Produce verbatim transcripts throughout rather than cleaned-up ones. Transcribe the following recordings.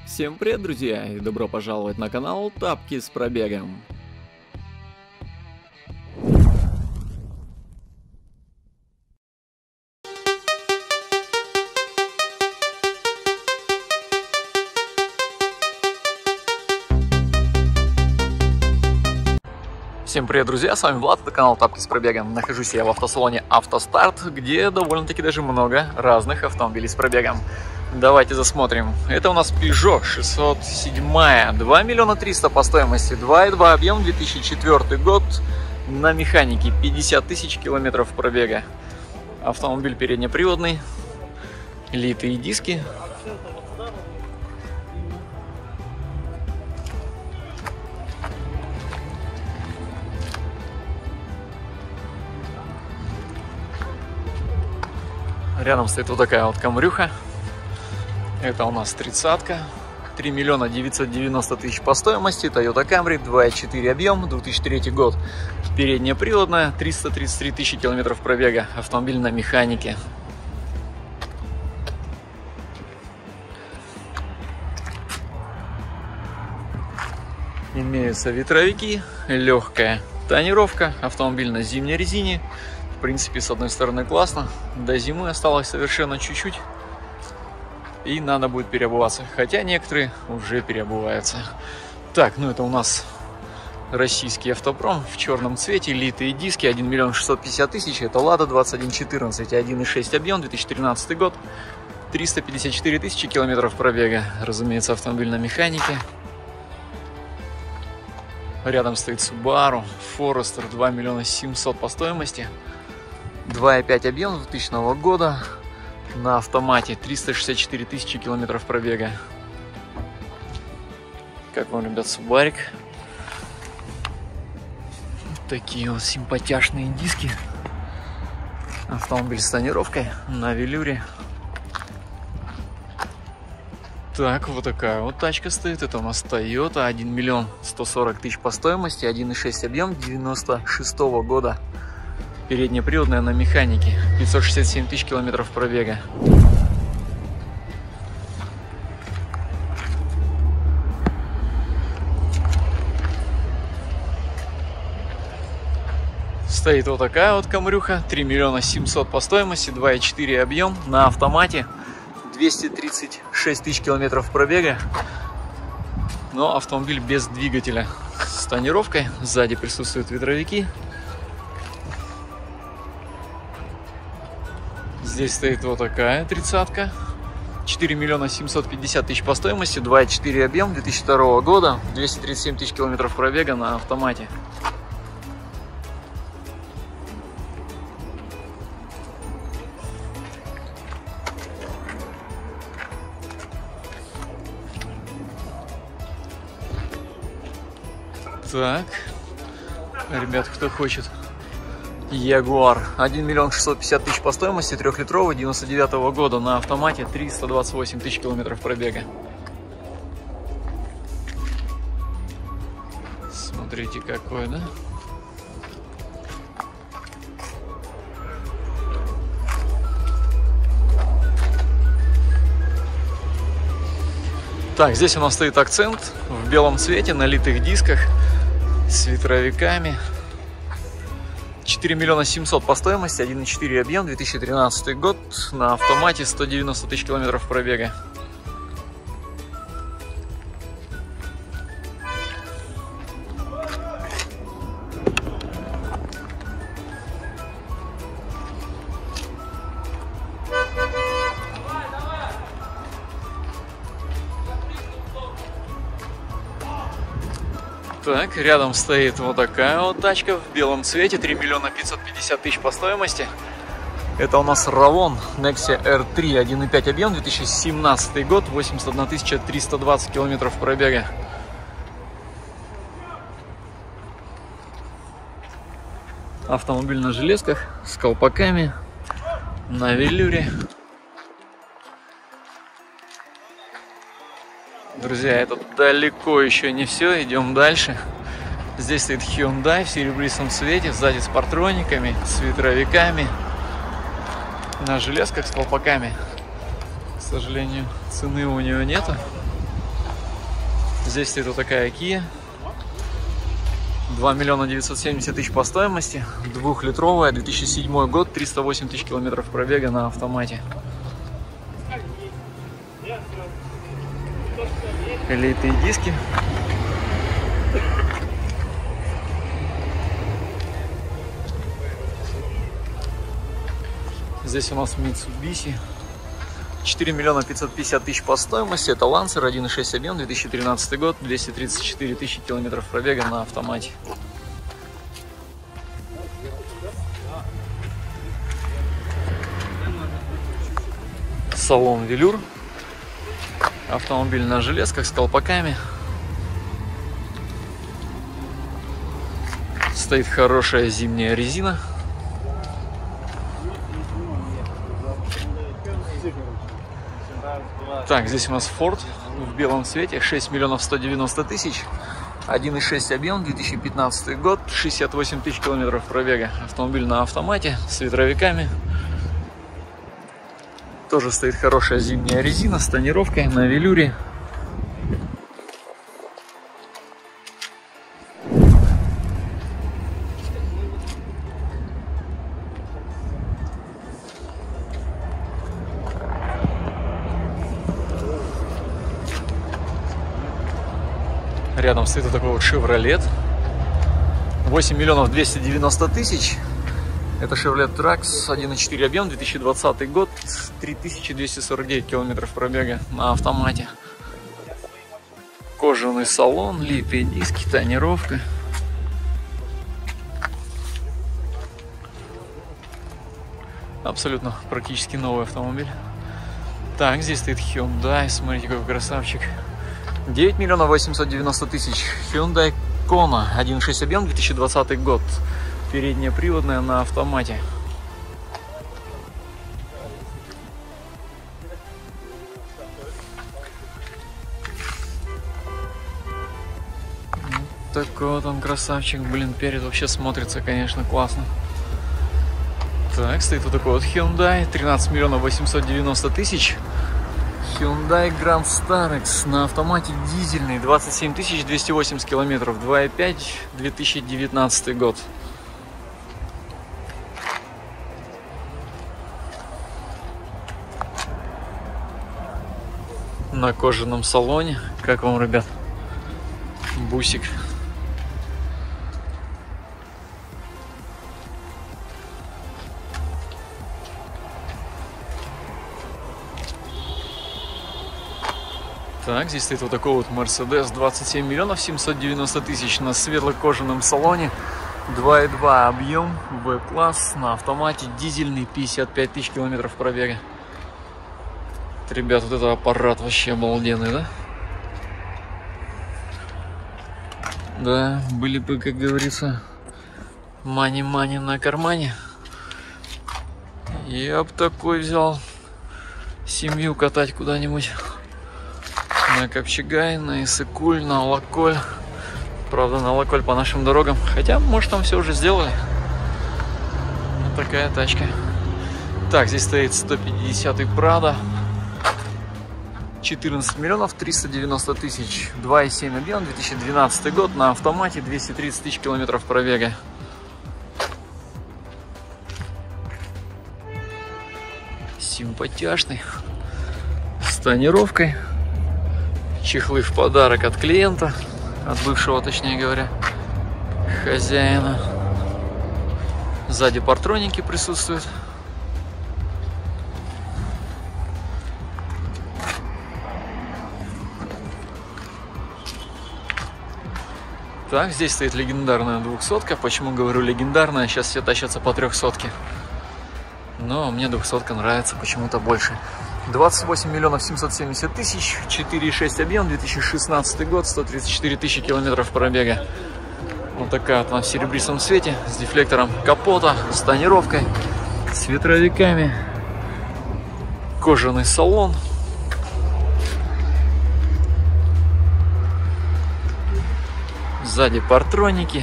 Всем привет, друзья, и добро пожаловать на канал Тапки с пробегом. Всем привет, друзья, с вами Влад, это канал Тапки с пробегом. Нахожусь я в автосалоне Автостарт, где довольно-таки даже много разных автомобилей с пробегом. Давайте засмотрим. Это у нас Peugeot шестьсот семь, два миллиона триста по стоимости, два и два объем, две тысячи четвёртый год, на механике, пятьдесят тысяч километров пробега. Автомобиль переднеприводный, литые диски. Рядом стоит вот такая вот камрюха. Это у нас тридцатка. три миллиона девятьсот девяносто тысяч по стоимости. Toyota Camry, два и четыре объем, две тысячи третий год. Переднеприводная, триста тридцать три тысячи километров пробега. Автомобиль на механике. Имеются ветровики, легкая тонировка, автомобиль на зимней резине. В принципе, с одной стороны классно, до зимы осталось совершенно чуть-чуть, и надо будет переобуваться, хотя некоторые уже переобуваются. Так, ну это у нас российский автопром в черном цвете, литые диски, один миллион шестьсот пятьдесят тысяч, это Лада двадцать один четырнадцать, один и шесть объем, две тысячи тринадцатый год, триста пятьдесят четыре тысячи километров пробега, разумеется, автомобиль на механике. Рядом стоит Subaru Forester, два миллиона семьсот по стоимости. два и пять объем двухтысячного года, на автомате, триста шестьдесят четыре тысячи километров пробега. Как вам, ребят, Субарик? Такие вот симпатяшные диски. Автомобиль с тонировкой на велюре. Так, вот такая вот тачка стоит. Это у нас Toyota, один миллион сто сорок тысяч по стоимости, один и шесть объем, девяносто шестого года. Переднеприводная на механике, пятьсот шестьдесят семь тысяч километров пробега. Стоит вот такая вот камрюха, три миллиона семьсот по стоимости, два и четыре объем, на автомате, двести тридцать шесть тысяч километров пробега. Но автомобиль без двигателя, с тонировкой, сзади присутствуют ветровики. Здесь стоит вот такая тридцатка, четыре миллиона семьсот пятьдесят тысяч по стоимости, два и четыре объем, две тысячи второго года, двести тридцать семь тысяч километров пробега на автомате. Так, ребят, кто хочет Ягуар, один миллион шестьсот пятьдесят тысяч по стоимости, трехлитровый, девяносто девятого года, на автомате, триста двадцать восемь тысяч километров пробега. Смотрите, какой, да? Так, здесь у нас стоит акцент в белом цвете, на литых дисках, с ветровиками. четыре миллиона семьсот по стоимости, один и четыре объем, две тысячи тринадцатый год, на автомате, сто девяносто тысяч километров пробега. Так, рядом стоит вот такая вот тачка в белом цвете, три миллиона пятьсот пятьдесят тысяч по стоимости. Это у нас Равон Nexia эр три, один и пять объем, две тысячи семнадцатый год, восемьдесят одна тысяча триста двадцать километров пробега. Автомобиль на железках, с колпаками, на велюре. Друзья, это далеко еще не все, идем дальше. Здесь стоит Hyundai в серебристом цвете, сзади с партрониками, с ветровиками, на железках с колпаками. К сожалению, цены у нее нету. Здесь стоит вот такая Kia. два миллиона девятьсот семьдесят тысяч по стоимости. Двухлитровая, две тысячи седьмой год, триста восемь тысяч километров пробега на автомате. Литые диски. Здесь у нас Mitsubishi. четыре миллиона пятьсот пятьдесят тысяч по стоимости. Это Lancer, один и шесть объем, две тысячи тринадцатый год, двести тридцать четыре тысячи километров пробега на автомате. Салон велюр. Автомобиль на железках с колпаками. Стоит хорошая зимняя резина. Так, здесь у нас Ford в белом цвете, шесть миллионов сто девяносто тысяч, один и шесть объем, две тысячи пятнадцатый год, шестьдесят восемь тысяч километров пробега. Автомобиль на автомате с ветровиками. Тоже стоит хорошая зимняя резина с тонировкой на велюре. Рядом стоит вот такой вот Chevrolet. восемь миллионов двести девяносто тысяч. Это Chevrolet Trax, один и четыре объем, две тысячи двадцатый год, три тысячи двести сорок девять километров пробега на автомате. Кожаный салон, литые диски, тонировка. Абсолютно практически новый автомобиль. Так, здесь стоит Hyundai, смотрите, какой красавчик. девять миллионов восемьсот девяносто тысяч. Hyundai Kona, один и шесть объем, две тысячи двадцатый год. Передняя приводная на автомате. Вот такой вот он красавчик. Блин, перед вообще смотрится, конечно, классно. Так, стоит вот такой вот Hyundai, тринадцать миллионов восемьсот девяносто тысяч. Hyundai Grand Starex на автомате дизельный, двадцать семь тысяч двести восемьдесят километров, два и пять, две тысячи девятнадцатый год. На кожаном салоне. Как вам, ребят? Бусик. Так, здесь стоит вот такой вот Mercedes, двадцать семь миллионов семьсот девяносто тысяч на светло-кожаном салоне, два и два объем, В-класс, на автомате, дизельный, пятьдесят пять тысяч километров пробега. Ребят, вот этот аппарат вообще обалденный, да? Да, были бы, как говорится, мани-мани на кармане. Я бы такой взял семью катать куда-нибудь. На Копчегай, на Иссык-Куль, на Алаколь. Правда, на Алаколь по нашим дорогам. Хотя, может, там все уже сделали. Вот такая тачка. Так, здесь стоит сто пятидесятый Prado. четырнадцать миллионов триста девяносто тысяч. два и семь объем, две тысячи двенадцатый год. На автомате, двести тридцать тысяч километров пробега. Симпатяшный. С тонировкой. Чехлы в подарок от клиента, от бывшего, точнее говоря, хозяина. Сзади партроники присутствуют. Так, здесь стоит легендарная двухсотка. Почему говорю легендарная? Сейчас все тащатся по трехсотке. Но мне двухсотка нравится почему-то больше. двадцать восемь миллионов семьсот семьдесят тысяч, четыре и шесть объем, две тысячи шестнадцатый год, сто тридцать четыре тысячи километров пробега. Вот такая вот она в серебристом цвете, с дефлектором капота, с тонировкой, с ветровиками. Кожаный салон. Сзади партроники.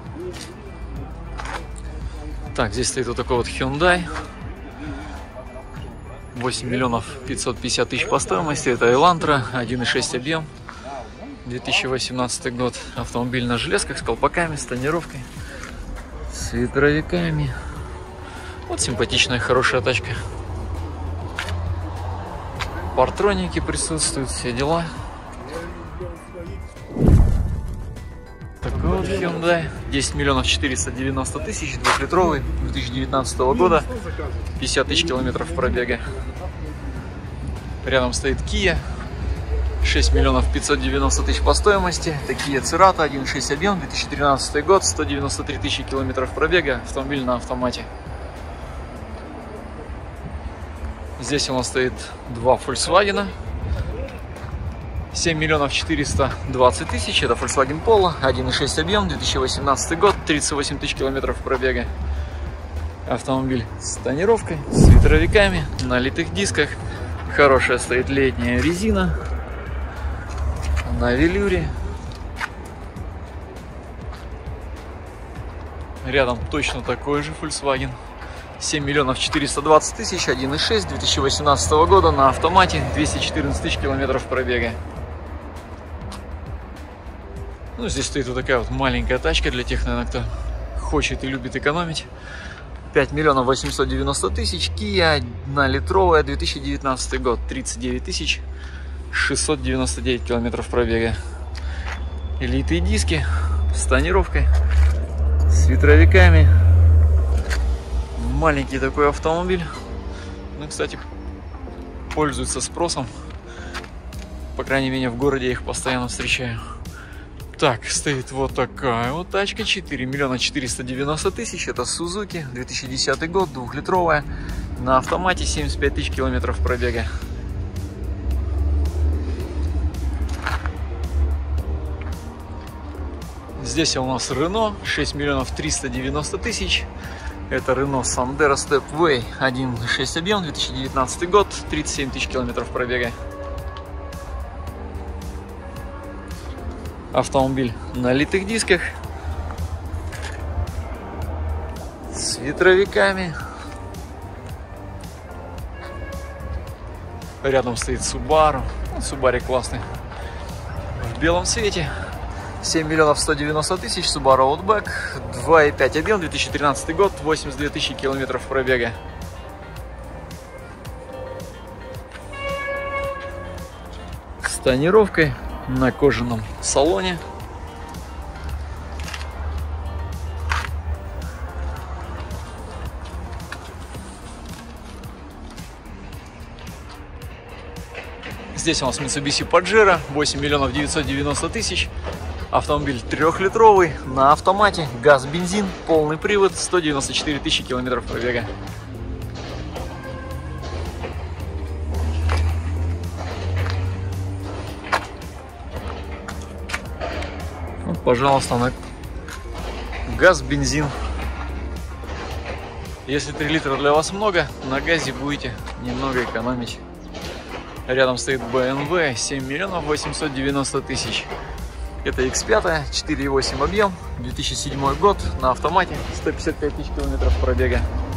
Так, здесь стоит вот такой вот Hyundai. восемь миллионов пятьсот пятьдесят тысяч по стоимости. Это Элантра, один и шесть объем. две тысячи восемнадцатый год. Автомобиль на железках с колпаками, с тонировкой, с ветровиками. Вот симпатичная, хорошая тачка. Партроники присутствуют, все дела. Такой вот Hyundai. десять миллионов четыреста девяносто тысяч, двухлитровый, две тысячи девятнадцатого года, пятьдесят тысяч километров пробега. Рядом стоит Kia, шесть миллионов пятьсот девяносто тысяч по стоимости. Это Kia Cerato, один и шесть объем, две тысячи тринадцатый год, сто девяносто три тысячи километров пробега. Автомобиль на автомате. Здесь у нас стоит два Volkswagen. семь миллионов четыреста двадцать тысяч. Это Volkswagen Polo, один и шесть объем, две тысячи восемнадцатый год, тридцать восемь тысяч километров пробега. Автомобиль с тонировкой, с ветровиками, на литых дисках. Хорошая стоит летняя резина. На велюре. Рядом точно такой же Volkswagen. семь миллионов четыреста двадцать тысяч, один и шесть, две тысячи восемнадцатого года, на автомате, двести четырнадцать тысяч километров пробега. Ну, здесь стоит вот такая вот маленькая тачка для тех, наверное, кто хочет и любит экономить. пять миллионов восемьсот девяносто тысяч, Kia, однолитровая, две тысячи девятнадцатый год, тридцать девять тысяч шестьсот девяносто девять километров пробега. Литые диски с тонировкой, с ветровиками. Маленький такой автомобиль. Ну, кстати, пользуется спросом. По крайней мере, в городе я их постоянно встречаю. Так, стоит вот такая вот тачка. четыре миллиона четыреста девяносто тысяч. Это Suzuki, две тысячи десятый год, двухлитровая. На автомате, семьдесят пять тысяч километров пробега. Здесь у нас Renault, шесть миллионов триста девяносто тысяч. Это Renault Sandero Stepway, один и шесть объем, две тысячи девятнадцатый год, тридцать семь тысяч километров пробега. Автомобиль на литых дисках, с ветровиками. Рядом стоит Subaru. Subaru классный. В белом цвете. семь миллионов сто девяносто тысяч, Subaru Outback, два и пять объем, две тысячи тринадцатый год, восемьдесят две тысячи километров пробега. С тонировкой, на кожаном салоне. Здесь у нас Mitsubishi Pajero, восемь миллионов девятьсот девяносто тысяч. Автомобиль трехлитровый, на автомате, газ, бензин, полный привод, сто девяносто четыре тысячи километров пробега. Вот, пожалуйста, на газ, бензин. Если три литра для вас много, на газе будете немного экономить. Рядом стоит бэ эм вэ, семь миллионов восемьсот девяносто тысяч. Это икс пять, четыре и восемь объем, две тысячи седьмой год, на автомате, сто пятьдесят пять тысяч километров пробега.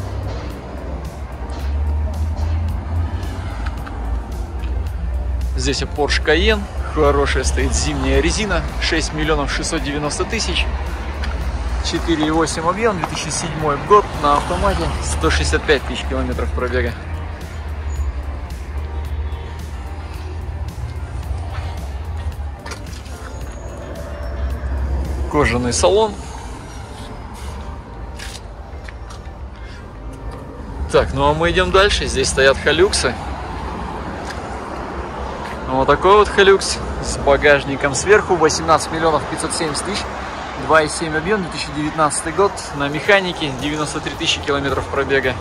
Здесь Porsche Cayenne, хорошая стоит зимняя резина, шесть миллионов шестьсот девяносто тысяч, четыре и восемь объем, две тысячи седьмой год, на автомате, сто шестьдесят пять тысяч километров пробега. Кожаный салон. Так, ну а мы идем дальше. Здесь стоят Hilux. Вот такой вот Hilux с багажником сверху, восемнадцать миллионов пятьсот семьдесят тысяч, два и семь объем, две тысячи девятнадцатый год, на механике, девяносто три тысячи километров пробега.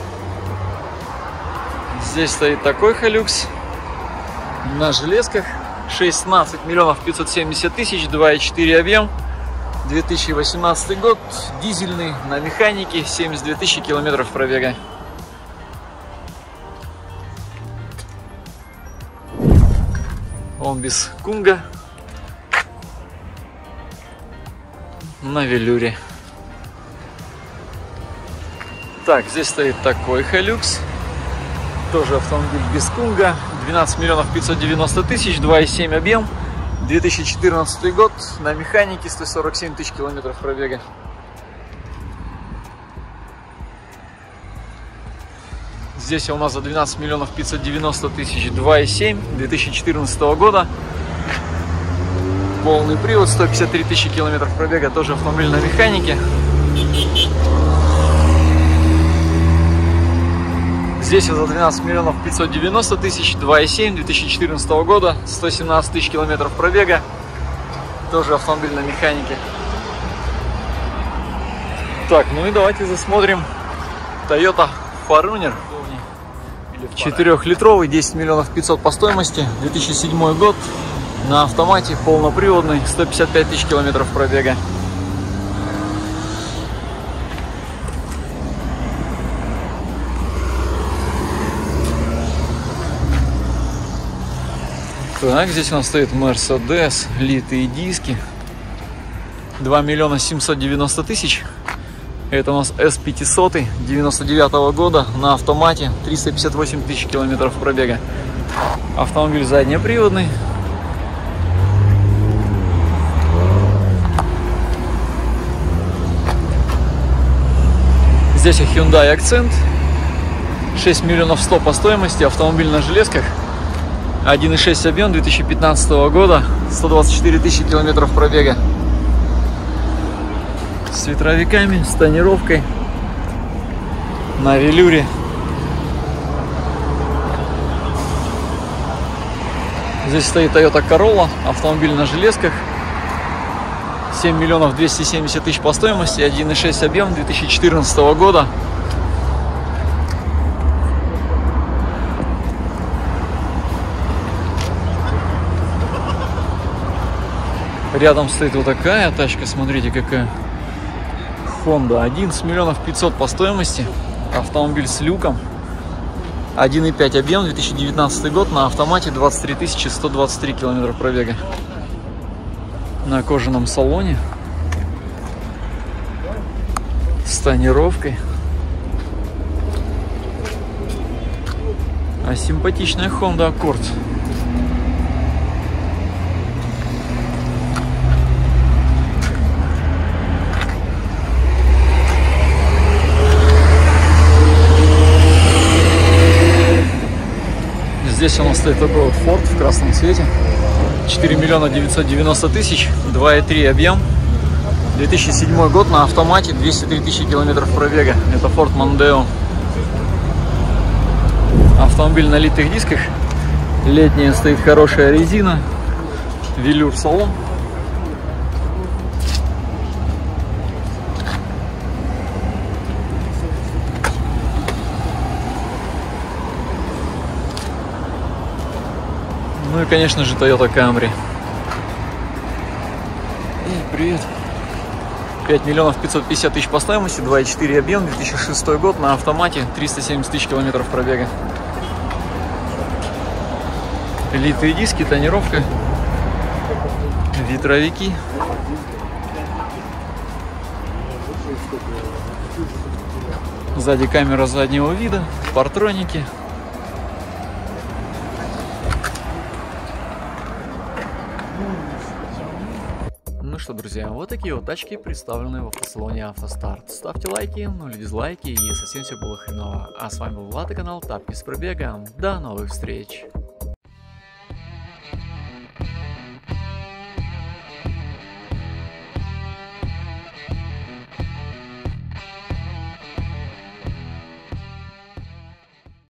Здесь стоит такой Hilux на железках, шестнадцать миллионов пятьсот семьдесят тысяч, два и четыре объем, две тысячи восемнадцатый год, дизельный, на механике, семьдесят две тысячи километров пробега. Он без кунга, на велюре. Так, здесь стоит такой Hilux Тоже автомобиль без кунга. двенадцать миллионов пятьсот девяносто тысяч, два и семь объем. две тысячи четырнадцатый год. На механике, сто сорок семь тысяч километров пробега. Здесь у нас за двенадцать миллионов пятьсот девяносто тысяч, два и семь, две тысячи четырнадцатого года. Полный привод, сто пятьдесят три тысячи километров пробега. Тоже автомобиль на механике. Здесь за двенадцать миллионов пятьсот девяносто тысяч, два и семь, две тысячи четырнадцатого года, сто семнадцать тысяч километров пробега. Тоже автомобиль на механике. Так, ну и давайте засмотрим Toyota фор раннер. четырёхлитровый, десять миллионов пятьсот по стоимости, две тысячи седьмой год. На автомате, полноприводный, сто пятьдесят пять тысяч километров пробега. Так, здесь у нас стоит Mercedes, литые диски, два миллиона семьсот девяносто тысяч. Это у нас эс пятьсот девяносто девятого года на автомате, триста пятьдесят восемь тысяч километров пробега. Автомобиль заднеприводный. Здесь Hyundai Accent, шесть миллионов сто по стоимости, автомобиль на железках, один и шесть объем, две тысячи пятнадцатого года, сто двадцать четыре тысячи километров пробега. С ветровиками, с тонировкой, на велюре. Здесь стоит Toyota Corolla, автомобиль на железках, семь миллионов двести семьдесят тысяч по стоимости, один и шесть объем, две тысячи четырнадцатого года. Рядом стоит вот такая тачка, смотрите какая. Honda, одиннадцать миллионов пятьсот по стоимости, автомобиль с люком, один и пять объем, две тысячи девятнадцатый год, на автомате, двадцать три тысячи сто двадцать три километра пробега. На кожаном салоне, с тонировкой. А симпатичная Honda Accord. Здесь у нас стоит такой вот Ford в красном цвете, четыре миллиона девятьсот девяносто тысяч, два и три объем, две тысячи седьмой год, на автомате, двести три тысячи километров пробега. Это Ford Mondeo. Автомобиль на литых дисках, летняя стоит хорошая резина, велюр салон. Ну и, конечно же, Toyota Camry. И привет. пять миллионов пятьсот пятьдесят тысяч по стоимости, два и четыре объем, две тысячи шестой год, на автомате, триста семьдесят тысяч километров пробега. Литые диски, тонировка, ветровики. Сзади камера заднего вида, партроники. Ну что, друзья, вот такие вот тачки представлены в автосалоне «АвтоСтарт». Ставьте лайки, ну или дизлайки, если совсем все было хреново. А с вами был Влад и канал Тапки с пробегом. До новых встреч!